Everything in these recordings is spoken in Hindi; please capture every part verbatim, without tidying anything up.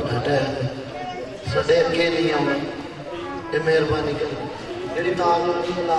घटा सदे अगे नहीं आना ये मेहरबानी कर जी ताल ला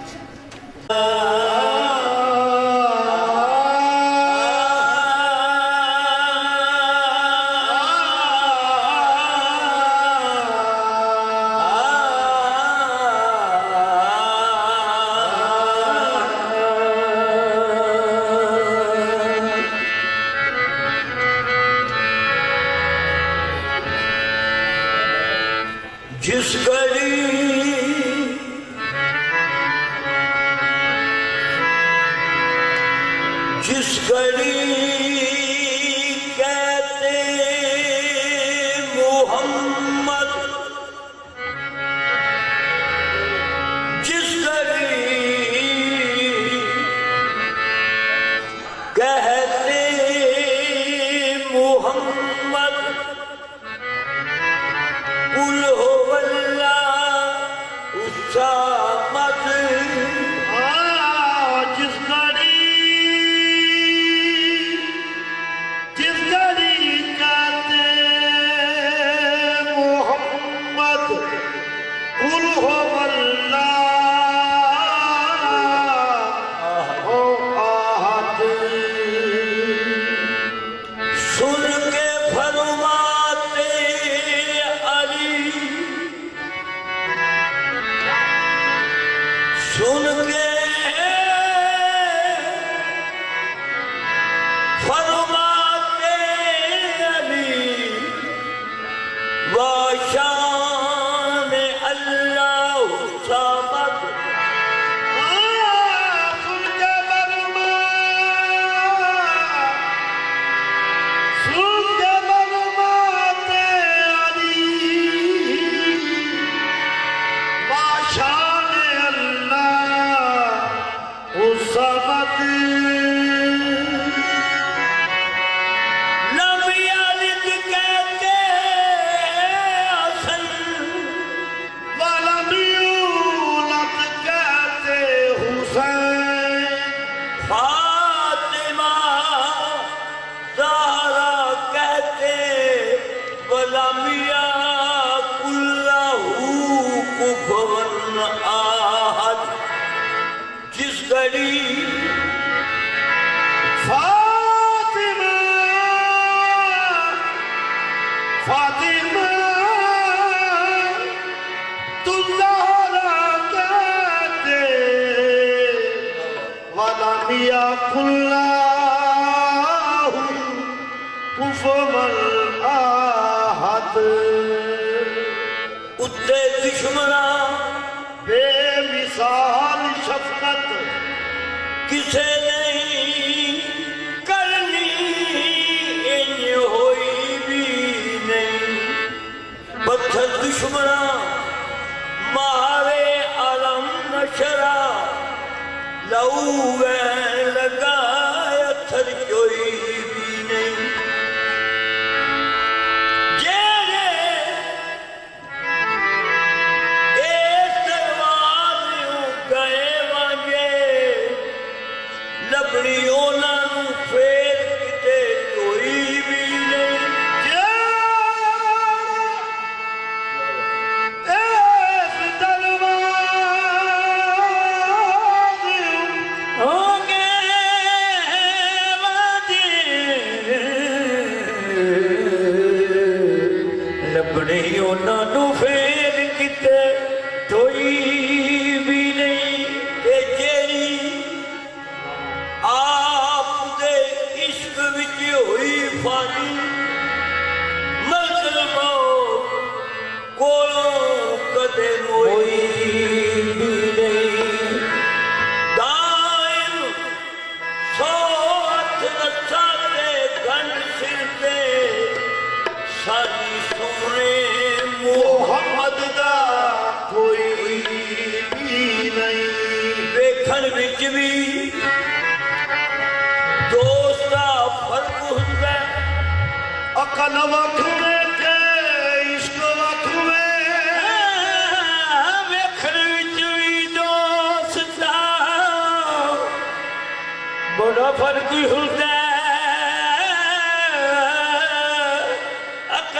बड़ा फर्क होता है अकल वक्त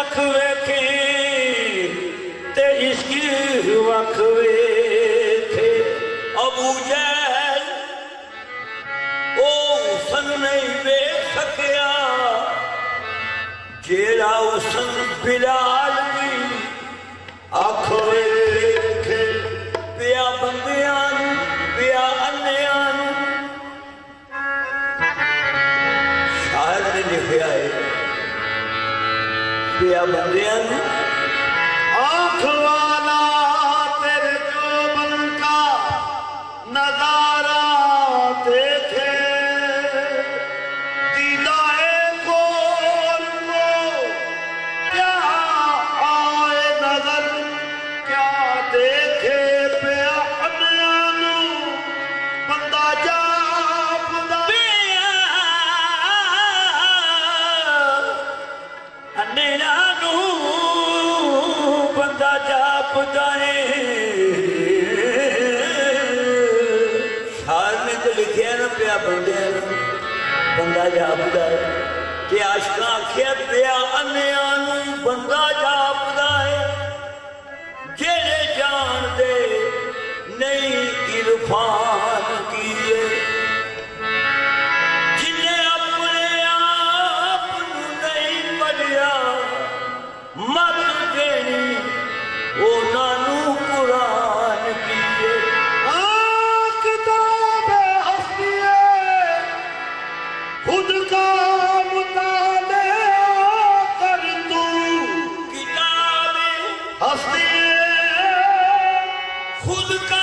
वख वेखे ते इश्क वख वेखे। अबू जहल ओ हुसन नहीं वेख सकिया जेड़ा हुसन बिलाल दी अख वेखे। पिया बंदियां नूं पिया अन्नियां नूं शायर ने लिखिया है पिया बंदियां नूं आँख वाला तेरे जोबन का नजारा देखे दीदाए कौन को क्या आए नजर क्या देखे पिया अन्यानू बंदा जापदा अन्यानू बंदा जापदा है। शायर ने तो लिखिया ना पिया बंदे बंदा जापदा है ते आशिकां आखिया पिया अन्यानू बंदा जापदा है। जेड़े जान दे नहीं इरफान किए जिन्हें अपने आप नू नहीं पढ़िया मत देनी उन्होंने कुरान किए। किताबे हस्तिए खुद का मुतालिया कर तू किताबे हस्तिए खुद का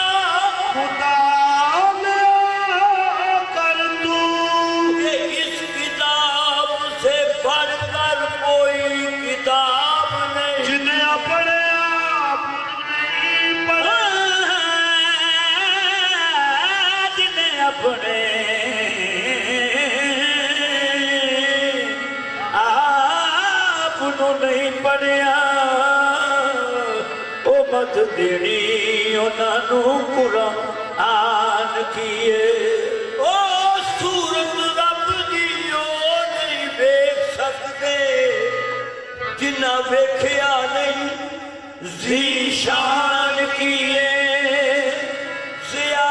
मुतालिया कर तू ये इस किताब से बढ़कर कोई किताब नहीं। जिन्हें अपने आप नहीं पढ़ा जिन्हें अपने आप नू नहीं पढ़िया ओ मत देनी उन्होंने कुरान किए। ओ सूरत रब दी ओ नहीं वेख सकते जिन्ना वेख्या नहीं ज़ीशान किए। ज़िया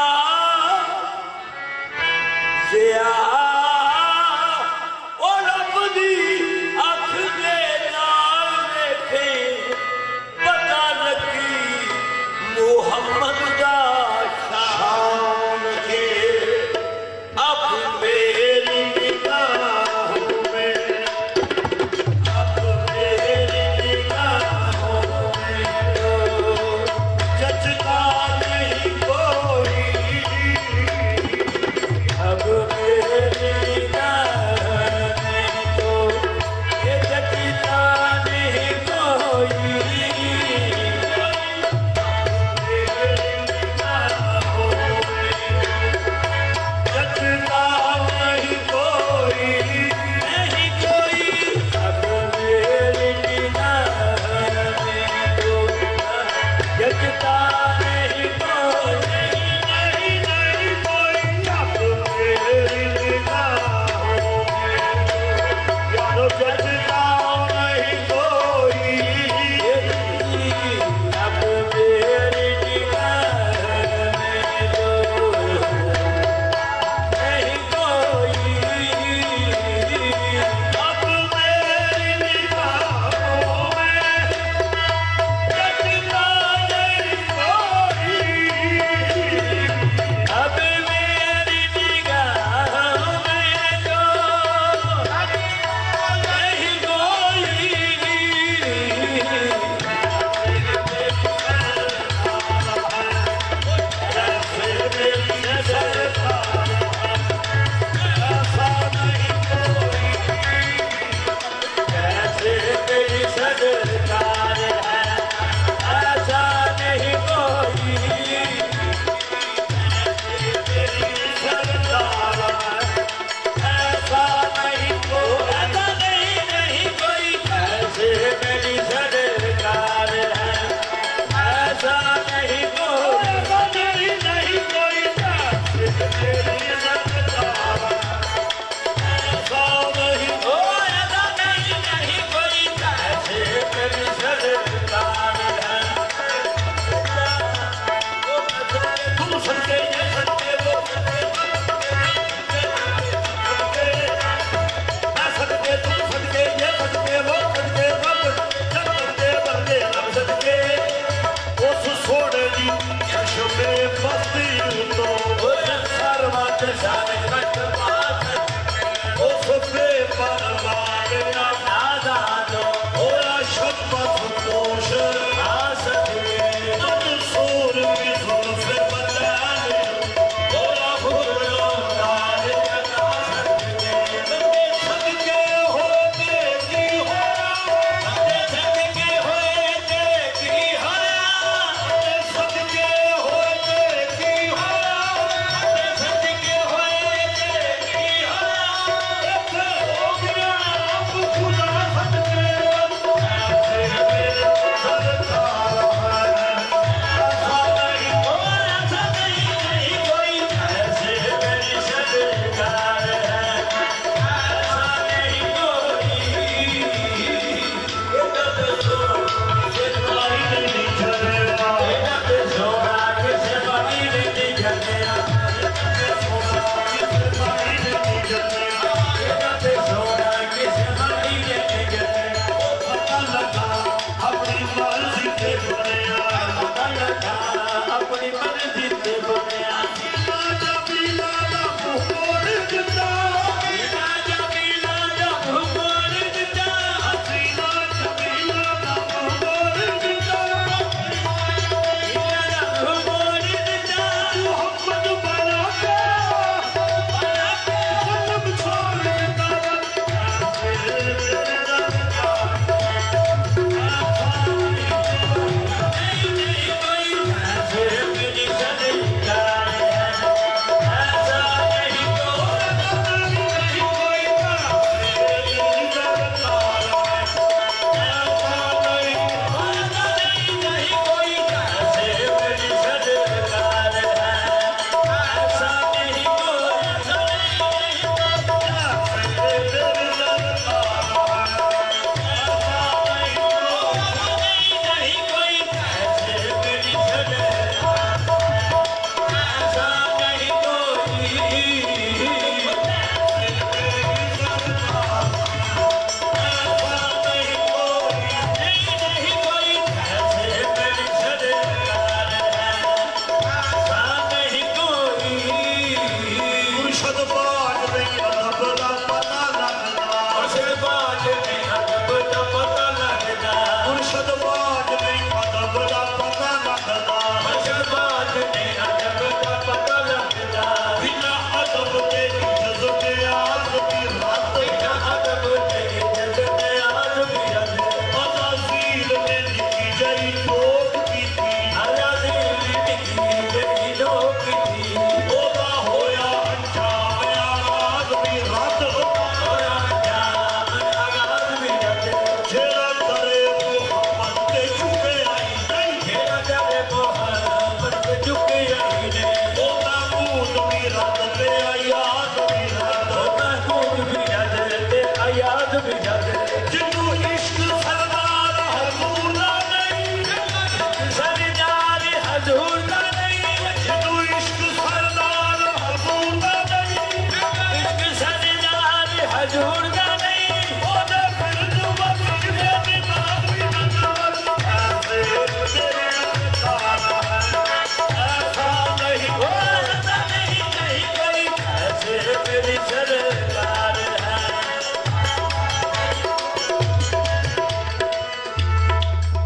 ज़िया ओ रब दी अख दे नाल वेखे पता लगी मुहम्मद दा शान के। अब मेरी निगाहों में अब मेरी निगाहों में जचता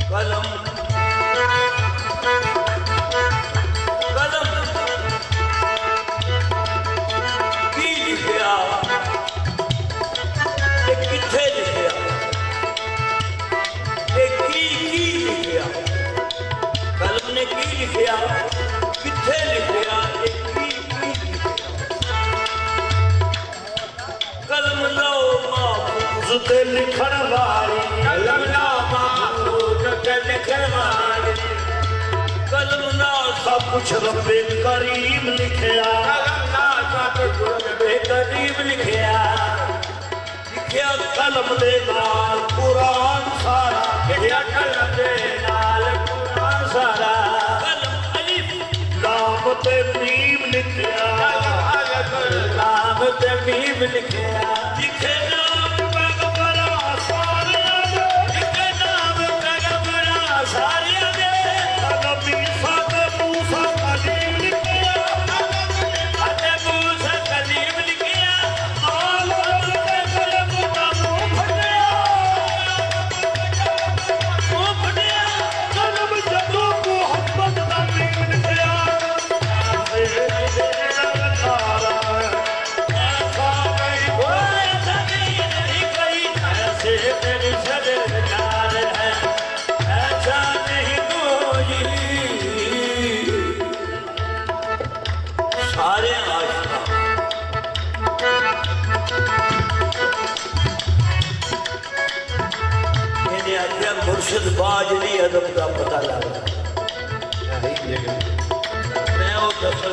कलम कलम की लिखिया ते किथे लिखिया ते की की लिखिया कलम ने की लिखिया किथे लिखिया ते की की लिखिया कलम लो महफूज ते लिखण वाली कलम लो महफूज ते लिखण वाली कलम ना सब कुछ रब्बे करीम लिखिया कलम ना सब कुछ रब्बे करीम लिखिया लिखिया कलम दे नाल कुरान सारा लिखिया कलम दे नाल कुरान सारा कलम अलिफ लाम ते मीम लिखिया कलम अलिफ लाम ते मीम लिखिया लिखे नाम पैगंबरा सारिया दे लिखे नाम पैगंबरा सारिया दे नबी सादे मूसा कलीम लिखिया अते मूसा कलीम लिखिया नाल ते कलम दा मुंह फटिया मुंह फटिया कलम जदों मोहब्बत दा मीम लिखिया सारे आखिया मुर्शद बाजरी अदब का पता लगा मैं वो दफल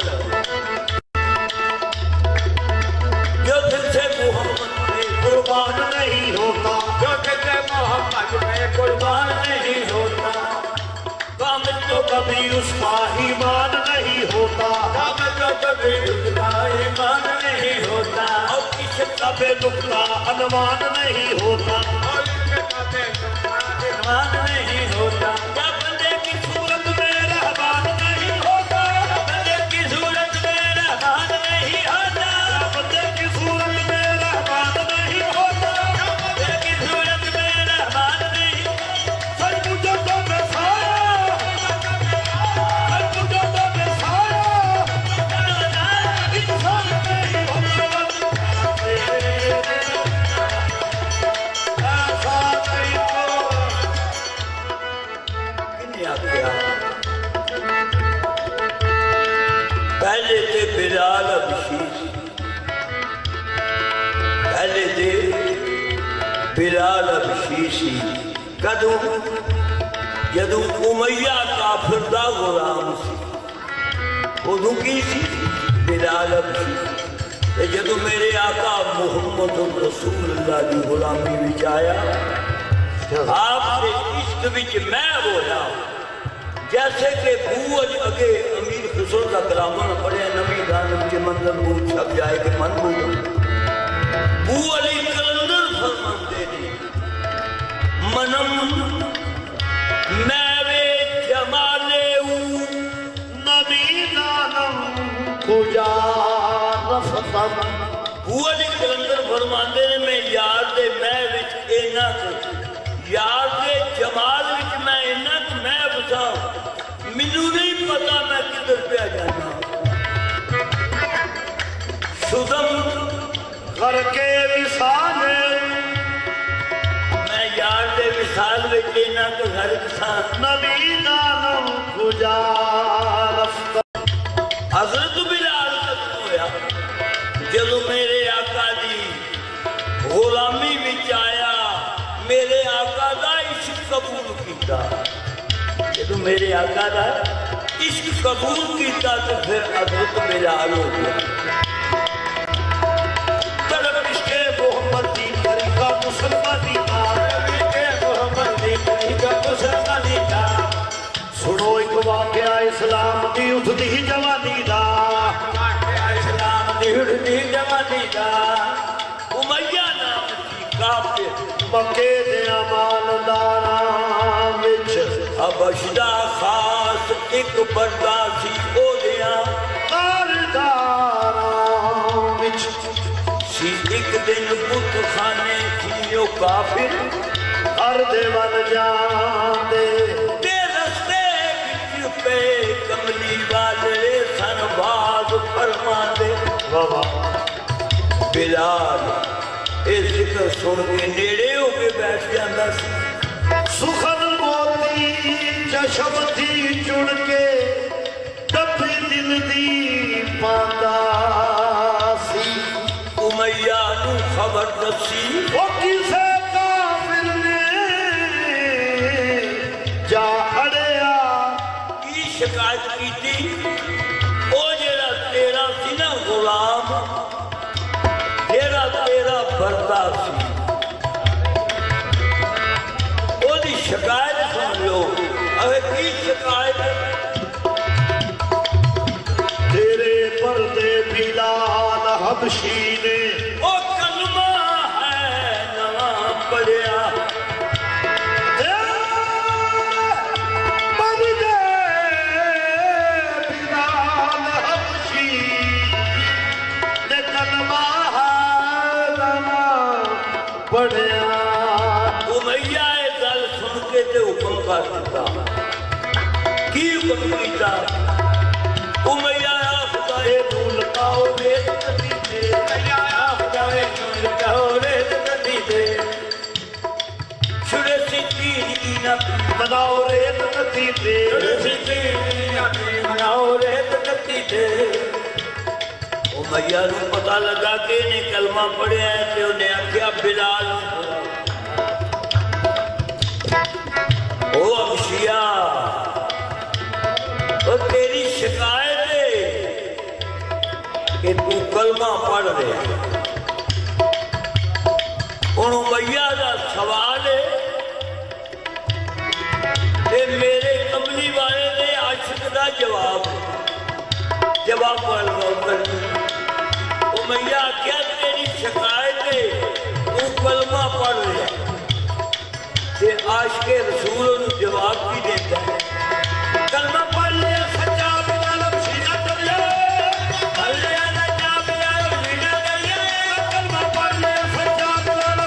जो दिल से मोहम्मद में कुर्बान नहीं होता जो दिल से मोहम्मद में कुर्बान नहीं होता कामिल तो कभी उसका ईमान नहीं होता कामिल तो कभी उसका ईमान नहीं होता और किसी का बेनुक्ता अनुमान नहीं होता और किसी का बेनुक्ता अनुमान नहीं होता क्या बंदे की सूरत में रहमान नहीं होता बंदे की सूरत में रहमान नहीं होता बंदे की सूरत में रहमान नहीं होता बंदे की सूरत में रहमान नहीं सच मुझे तो बेसाया पहले थे बिलाल अबशीस पहले थे बिलाल अबशीसी कदों जदों उमैया काफिर दा गुलाम सी उदों की सी बिलाल अबशीस जदों मेरे आका मुहम्मद रसूलुल्लाह की गुलामी विच आया आपके इश्क विच मैं होया जैसे कि बूअज अगे अमीर खुसरो का कलामा न पढ़े नवी दान के मंजर बू छप जाए कि मन बू बू अली कलंदर फरमाते ने मनम मैवे जमाले नबी दानम खुजा रफतम बू अली कलंदर फरमाते ने मैं यार दे मैं विच इना यार के जमाल विच मैं इना मैं बसा मैनू नहीं पता मैं किधर पे जाना सुदम करके विसाल मैं यार दे विसाल विच इना तो घर किसान नबी नाम गुजार हजरत बिलाल तक होया जदों मेरे आका दी गुलामी विच आया मेरे आका दा इश्क कबूल किया जदों मेरे आका दा इश्क कबूल किया तो फिर हजरत बिलाल हो गया तड़प इश्के मोहम्मद दी तरीका मुसलमान दी इश्के मोहम्मद दी तरीका मुसलमान दी सुनो एक वाकया इस्लाम दी उठदी जवानी दा वाकया इस्लाम दी उठदी जवानी दा उमैया नाम दी काफिर मक्के दे मालदारां विच अबशदा खास एक बर्दासी हो गया मालदारां विच सी एक दिन बुत खाने थी काफिर हर दे वन जांदे बिलाल ये जिक्र सुन के नेड़े होके बैठ जाता सुखन मोती चशम थी जुड़ के डबी दिल दी पांदा सी उमैया नू खबर दसी वो किसे काफिर ने जा अड़िया की शिकायत की थी ओ जेड़ा तेरा सी ना गुलाम जेड़ा तेरा बरदा सी ओदी शिकायत सुन लो अरे की शिकायत तेरे पर्दे बिलाल हबशी ने ओ कलमा है नवा पढ़िया पर्दे बिलाल हबशी ने कलमा है नवा पढ़िया उमैया ये गल सुन के ते हुक्म कर दिता की हुक्म कीता उमैया खुदाए भूल पाओ रेत कदी दे उमैया खुदाए भूल पाओ रेत कदी दे छुड़े सिटी दी ना बनाओ रेत कदी दे छुड़े सिटी दी ना बनाओ रेत कदी दे उमैया नू पता लगा कि इन्हें कलमा पढ़िया है ते उन्हें आख्या बिलाल ओ अबशिया ओ तेरी शिकायत है कि तू कलमा पढ़ रहा हुण उमैया का सवाल है ते मेरे कमली वाले ने आशिक का जवाब जवाब पढ़ लो उमैया क्या तेरी शिकायत है तू कलमा पढ़ रहा ते आशिक रसूल नूं जवाब की देता है कलमा पढ़ लिया सच्चा बिलाल सीना दरिया पढ़ लिया सच्चा बिलाल सीना दरिया कलमा पढ़ लिया सच्चा बिलाल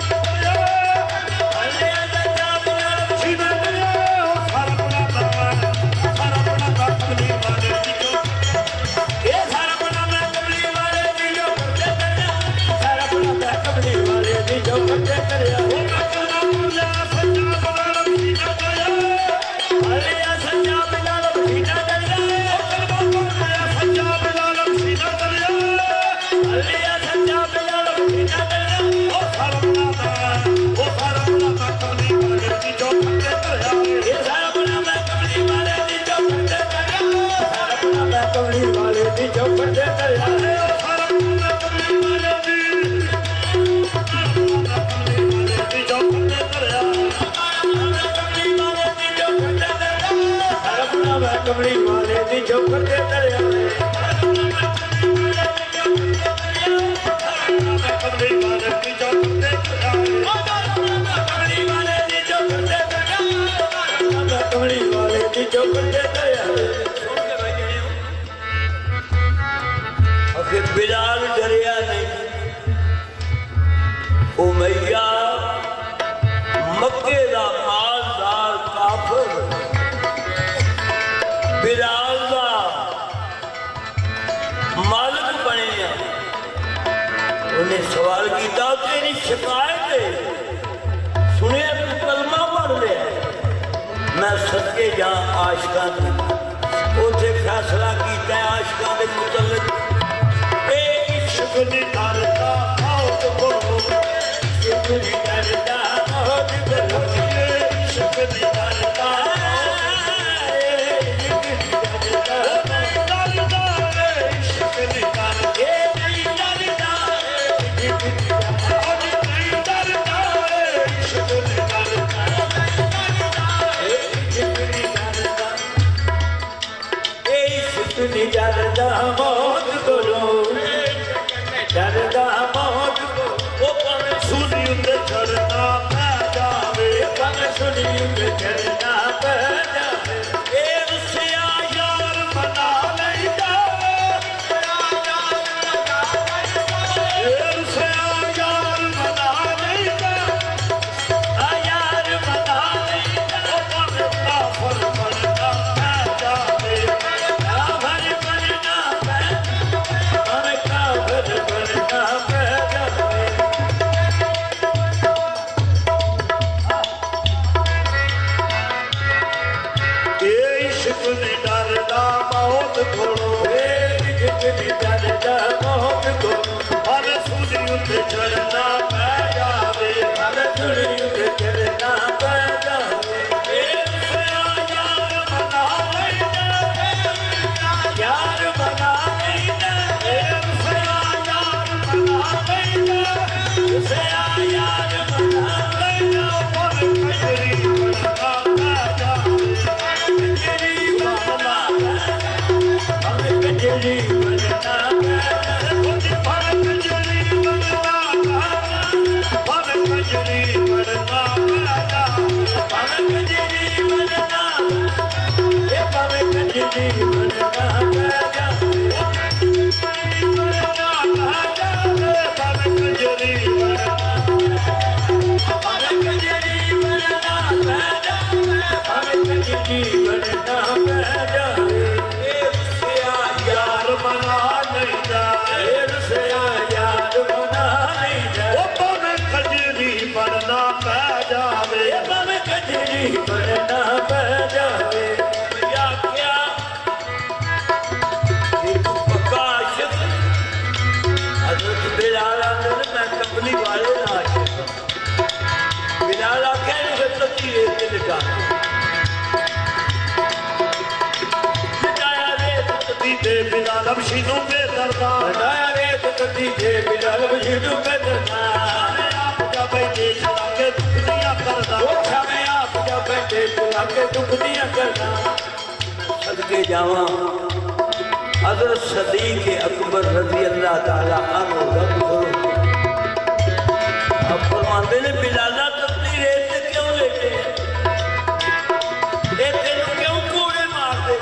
पढ़ लिया सच्चा बिलाल सीना दरिया सारा बड़ा भगवान सारा बड़ा कमली वाले जो ये सारा बड़ा मैं कमली वाले दी जो करते करया सारा बड़ा मैं कमली वाले दी जो करते करया वो कलमा बोला सच्चा बिलाल सीना दरिया पढ़ लिया सच्चा बिलाल सीना दरिया कलमा बोला सच्चा बिलाल सीना दरिया लिया सच्चा बिलाल सीना दरिया वो सारा बड़ा वो सारा बड़ा कमली वाले जो करते करया ये सारा बड़ा मैं कमली वाले दी जो करते करया सारा बड़ा मैं कमली वाले दी जो करते करया सारा बड़ा कमली वाले दी जो करते करया कमली वाले दी जो करते करया सारा बड़ा मैं कमली वाले दी जो करते करया कमली वाले की जो करते करया कमली वाले दी जो करते करया कमली वाले दी जो करते करया अखे बिलाल डरिया नहीं उमैया मक्के दा मालदार काफिर बिलाल दा मालिक बने उन्हें सवाल किया तेरी शिकायत है सुने तू कलमा पढ़ लिया मैं सदके जा आशिकां की उसे फैसला किया आशिकां दे मुतल्लिक ए इश्क दी करदा मौत को इश्क दी करदा मौत को इश्क दी करदा इश्क दी करदा ए नहीं डरदा इश्क दी करदा इश्क दी करदा नी डरदा मौत कोलो डरदा मौत को ओ भावें सुनी उते चढ़ना पै जावे भावें सुनी उते चढ़ना पै जावे ए रुसिया यार मना लैंदा यार से यार मना लैंदा आ यार मना लैंदा ओ भावें काफर बनना पै जावे काफर बनना पै भावें काफर बनना पै नहीं डरदा मौत कोलों इश्क नहीं डरदा मौत कोलों हर सूली उत्ते चढ़ना पै जावे हर सूली उत्ते चढ़ना पै जावे यार बना लेना से यार बना लेना पर कजरी बनना पै जावे कजरी बनना हमें कजरी बनना पर कजरी बनना पर कजरी बनना पै जावे पर कजरी बनना ये पर कजरी बनना पै जावे यार बना नहीं जाए यार बना नहीं जाए वो भावें कजरी बनना पै जावे भावें कजरी बनना पै जावे या क्या एक पक्का आशिक हजरत बिलाल आंदर मैं कंपनी वाले ना आशिक बिलाल आके तो तीरे से लिखा दे बिलाल मशीनों पे दरदा बनाया रे कदी दे बिलाल मशीनों पे दरदा आप जब बैठे चला के दुनिया करदा वो छावे आप जब बैठे चला के दुनिया करदा सदके जावा हजरत सदीक अकबर रजी अल्लाह ताला अन्हु अब फरमाते ने बिलाला तपनी रेत क्यों लेटे ये तेनू क्यों कोड़े मारते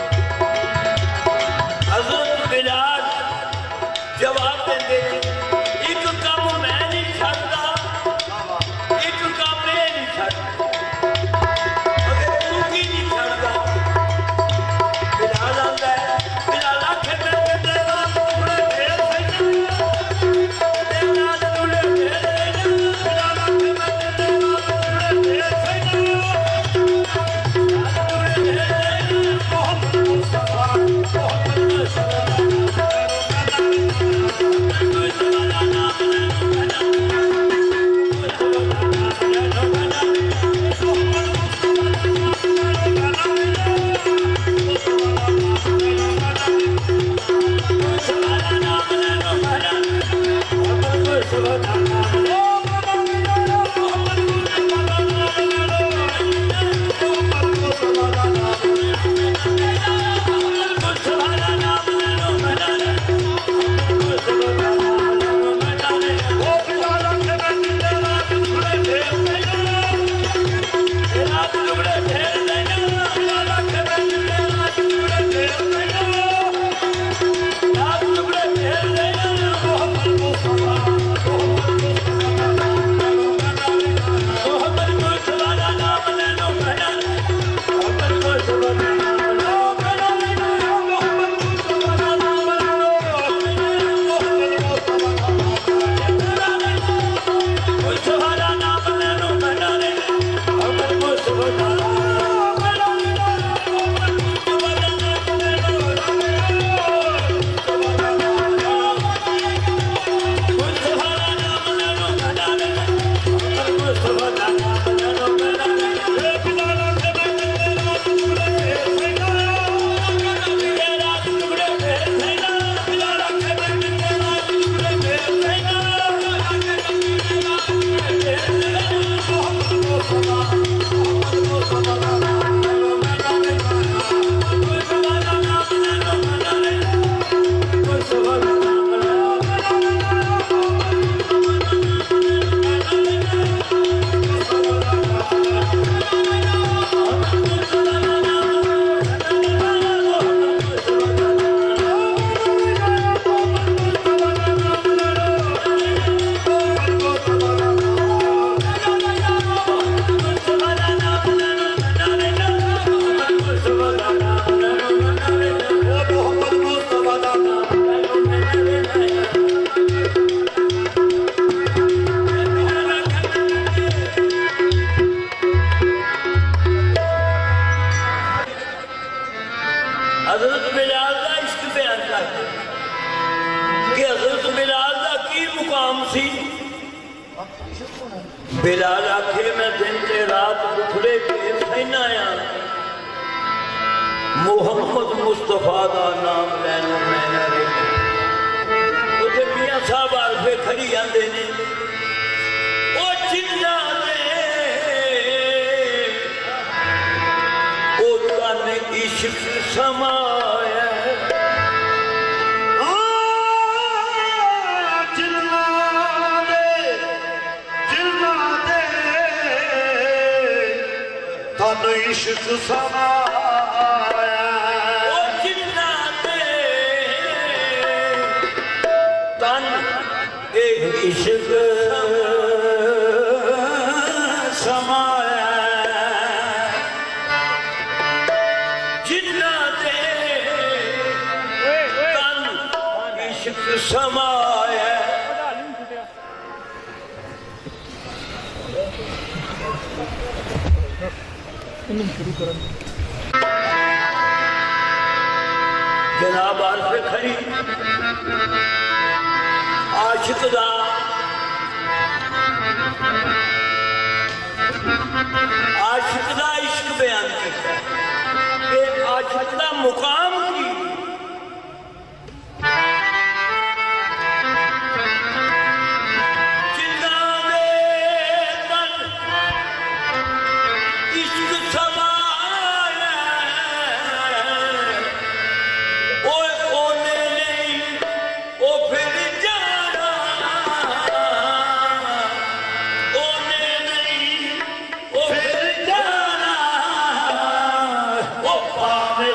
हजरत बिलाल जवाब देंगे एक काम मैं नहीं छड़ता एक काम मैं नहीं छड़ता अगर तू की नहीं छड़ता बिलाल आंदा है बिलाल आखे मैं तेरे नाल टुकड़े फेर सैना तेरे नाल टुकड़े फेर सैना बिलाल आखे मैं कहना है मुहम्मद मुस्तफा का नाम लैना मैंने उसे मियां साहब आलफे खड़ी आते ने वो जिन्ना ने इश्क समाया जिन्ना दे जिन्ना दे तन इश्क समाया जिन्ना दे तन इश्क समाया जिन्ना दे तन इश्क समाया जनाब आलफे खड़ी आशिक दा आशिक दा इश्क बयान किया आशिक दा मुकाम की जिन्ना दे तन इश्क समाया ओए ओने नहीं ओ फिर जाना ओने नहीं ओ फिर जाना ओ पावे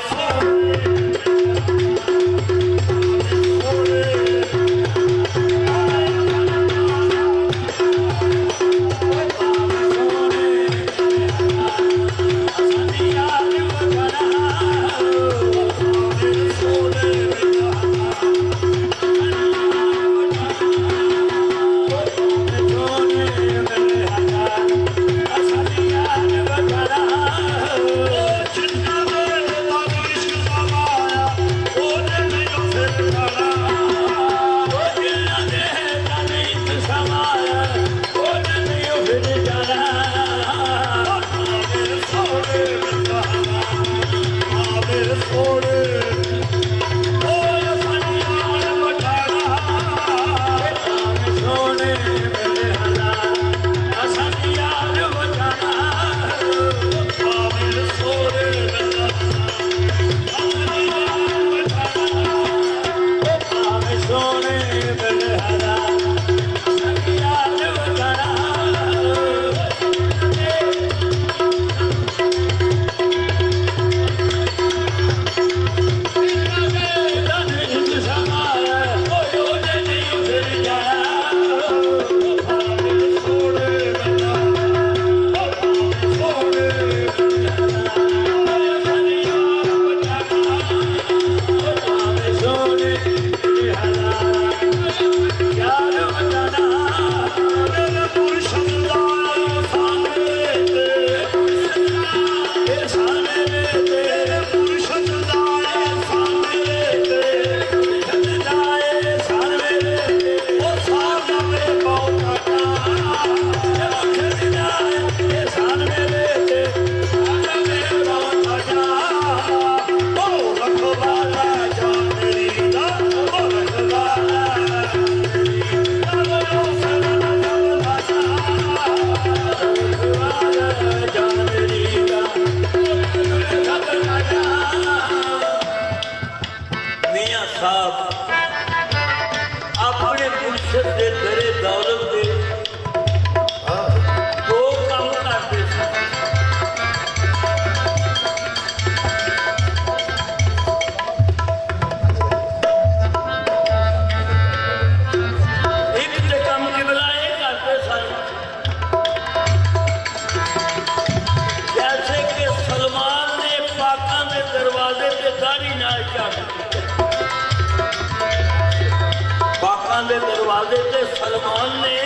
दरवाजे से सलमान ने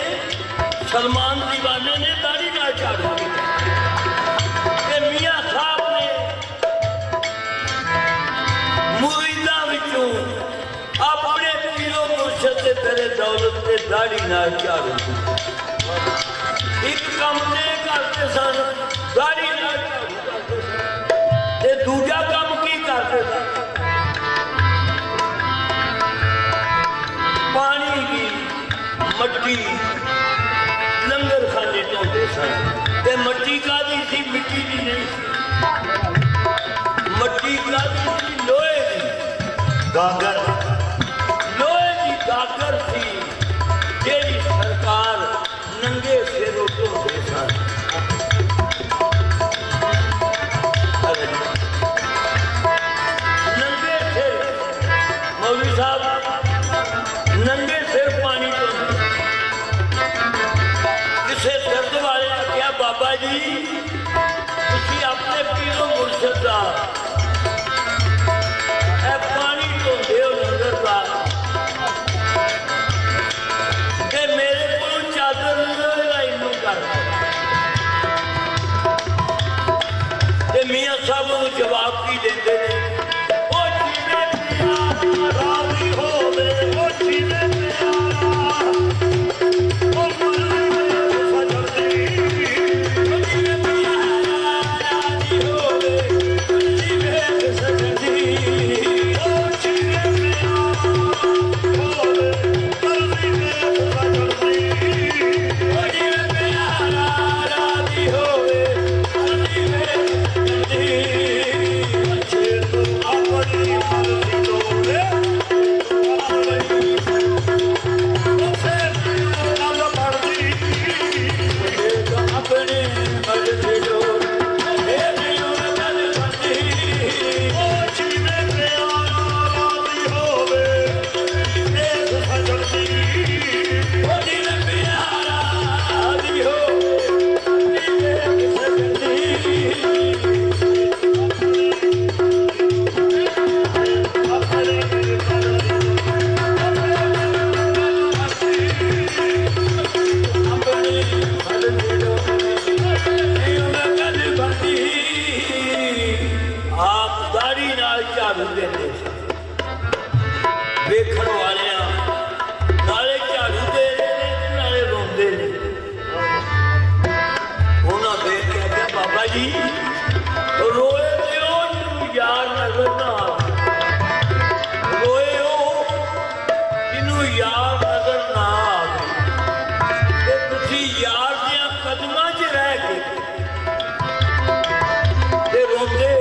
सलमान दीवाने ने दाढ़ी ना झाड़ू की मियां साहब ने मुरीदा विचों अपने पीरो मुर्शद से तेरे दौलत से दाढ़ी ना झाड़ू एक कम ने करते सन दाढ़ी ना झाड़ू गागर लोहे की गागर थी जेड़ी सरकार नंगे सिरों धोते सन। नंगे सिर मौलवी साहब नंगे सिर पानी धोते। किसी दर्द वाले ने कहा बाबा जी तुसी अपने पीरो मुर्शद का पानी धोते हो लंगर का ते मेरे को चादर इनू कर ते मियां साहब को जवाब की देते हैं ओ जीवे प्यारा राजी होवे ओ जीवे प्यारा ओ मरने सजदी ओ जीवे प्यारा राजी होवे ओ जीवे सजदी ओ जीवे प्यारा होवे मरने सजदी ओ जीवे प्यारा राजी होवे मरने सजदी अच्छे तो अपनी मर्जी दोरे वेखण वाले नाले झाड़ू दे नाले रोंदे ने। उन्हें देख के आख्या बाबा जी रोए तो यार नजर ना रोए हो जिन्हू यार नजर ना आवे तुसी यार दियां कदमां च रह के ते रोंदे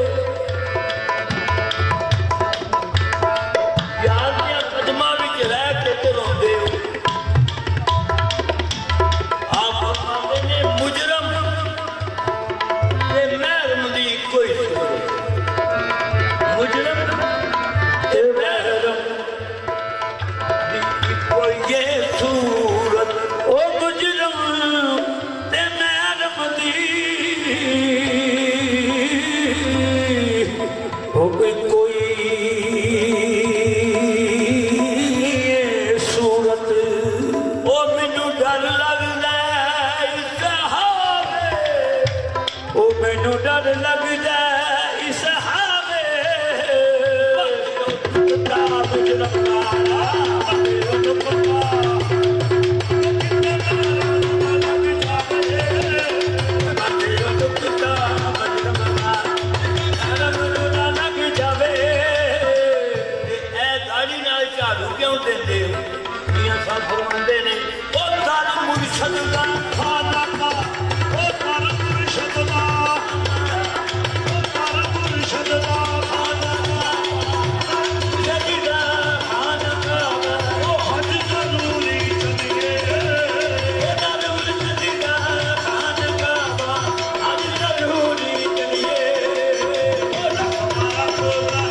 क्यों देते हो मियां साहब फरमाते ने ओ दर मुर्शद दा खाना का ओ दर मुर्शद दा ओ दर मुर्शद दा खाना का मुर्शद दा खाना का ओ हज जरूरी चलिए ओ दर मुर्शद दा खाना का हज जरूरी चलिए ओ हमारा कोला